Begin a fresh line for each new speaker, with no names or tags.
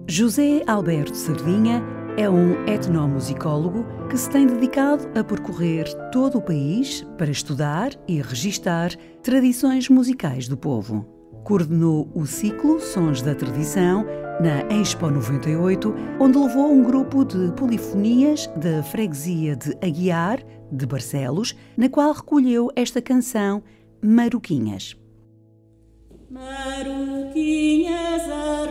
José Alberto Sardinha é um etnomusicólogo que se tem dedicado a percorrer todo o país para estudar e registar tradições musicais do povo. Coordenou o ciclo Sons da Tradição na Expo 98, onde levou um grupo de polifonias da freguesia de Aguiar, de Barcelos, na qual recolheu esta canção Maruquinhas.
Maruquinhas